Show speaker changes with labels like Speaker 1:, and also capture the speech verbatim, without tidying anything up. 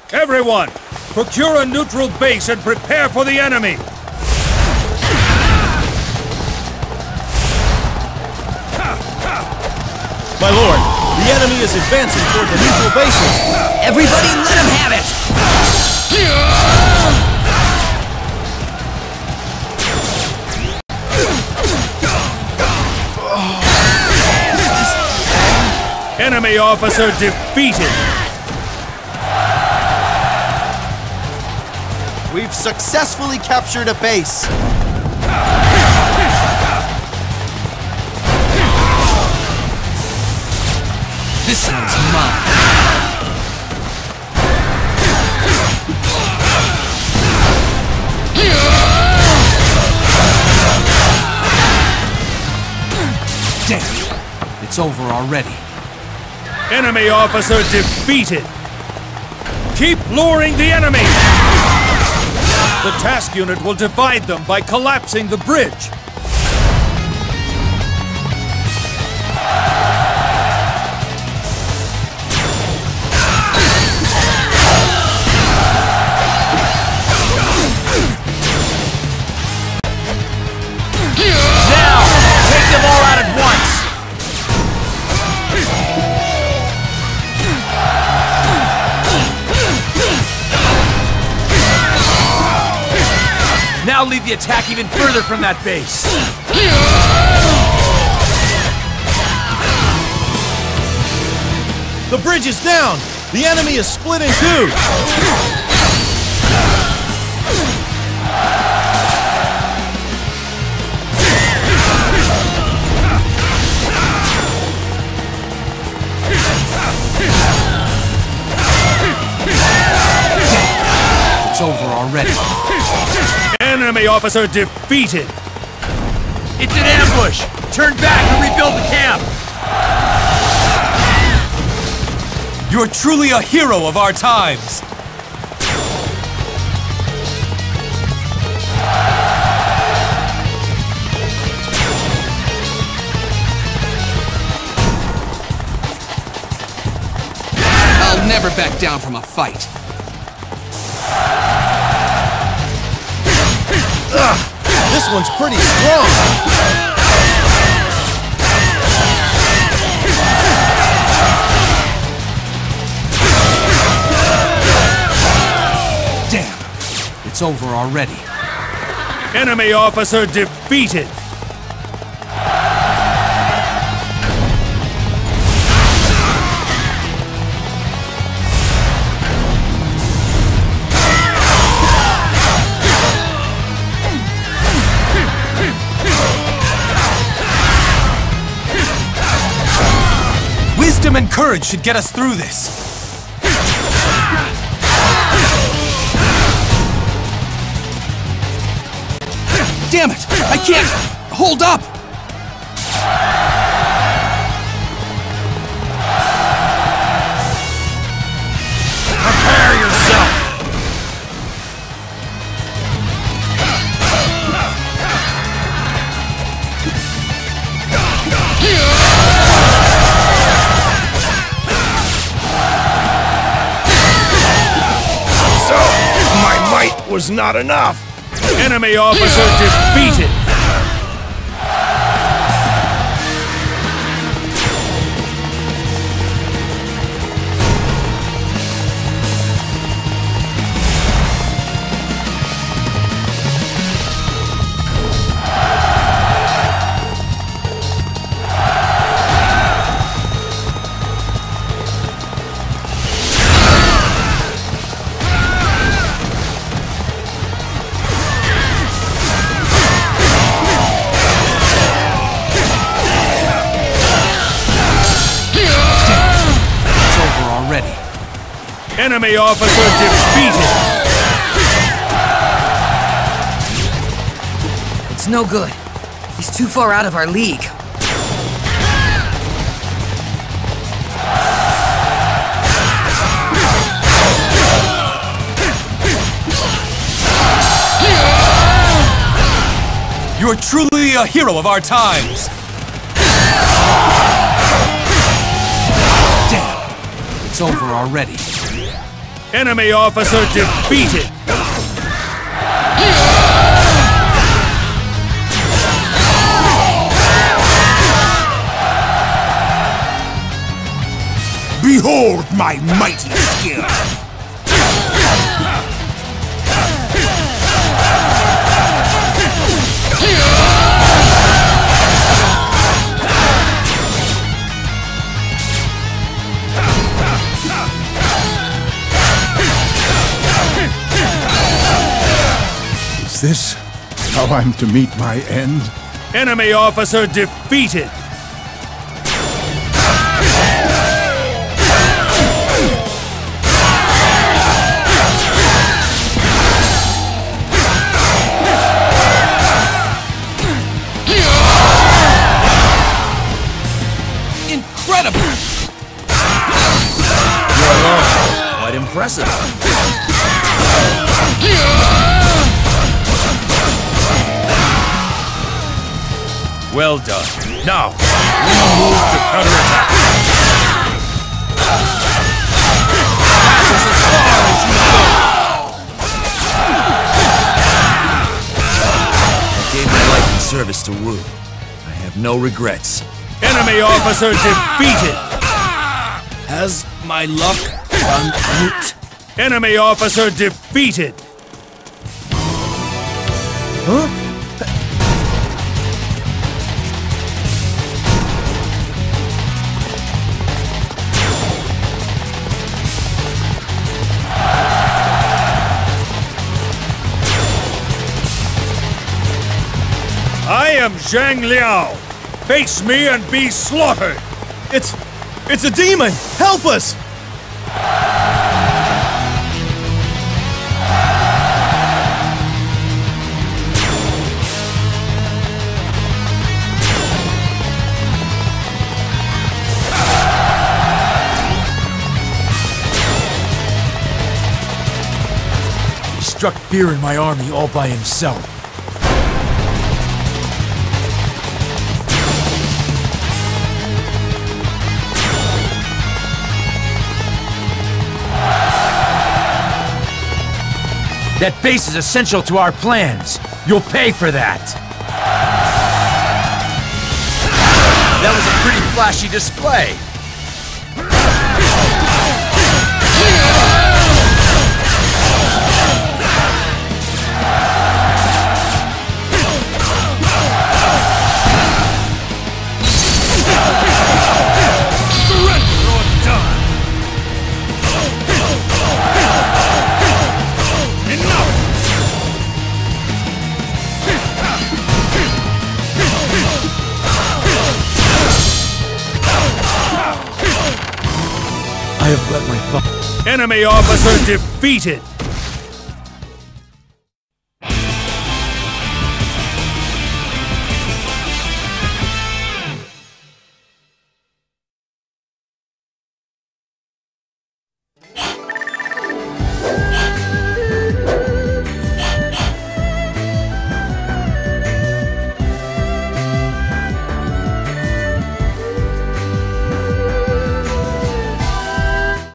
Speaker 1: Everyone, procure a neutral base and prepare for the enemy!
Speaker 2: My lord, the enemy is advancing toward the neutral bases!
Speaker 3: Everybody let him have it!
Speaker 1: Enemy officer defeated!
Speaker 4: We've successfully captured a base.
Speaker 3: This one's mine. Damn, it's over already.
Speaker 1: Enemy officer defeated! Keep luring the enemy! The task unit will divide them by collapsing the bridge.
Speaker 3: Now, take them all out at once! Now lead the attack even further from that base.
Speaker 2: The bridge is down! The enemy is split in two!
Speaker 3: It's over already.
Speaker 1: Enemy officer defeated!
Speaker 3: It's an ambush! Turn back and rebuild the camp!
Speaker 2: You're truly a hero of our times!
Speaker 3: I'll never back down from a fight.
Speaker 2: Ugh, this one's pretty strong!
Speaker 3: Damn, it's over already.
Speaker 1: Enemy officer defeated!
Speaker 2: Wisdom and courage should get us through this.
Speaker 3: Damn it! I can't hold up!
Speaker 2: Prepare yourself!
Speaker 5: So, my might was not enough.
Speaker 1: Enemy officer defeated! Enemy officer defeated!
Speaker 6: It's no good. He's too far out of our league.
Speaker 2: You're truly a hero of our times!
Speaker 3: Damn, it's over already.
Speaker 1: Enemy officer defeated!
Speaker 5: Behold my mighty skill! Is this how I'm to meet my end?
Speaker 1: Enemy officer defeated!
Speaker 3: Incredible!
Speaker 2: Quite impressive.
Speaker 3: Well done. Now, we move to counterattack. That is as far as you go.
Speaker 2: I gave my life in service to Wu. I have no regrets.
Speaker 1: Enemy officer defeated!
Speaker 2: Has my luck run out?
Speaker 1: Enemy officer defeated! I am Zhang Liao. Face me and be slaughtered!
Speaker 4: It's... it's a demon! Help us!
Speaker 3: He struck fear in my army all by himself. That base is essential to our plans. You'll pay for that. That was a pretty flashy display.
Speaker 1: I have let my thought. Enemy officer defeated!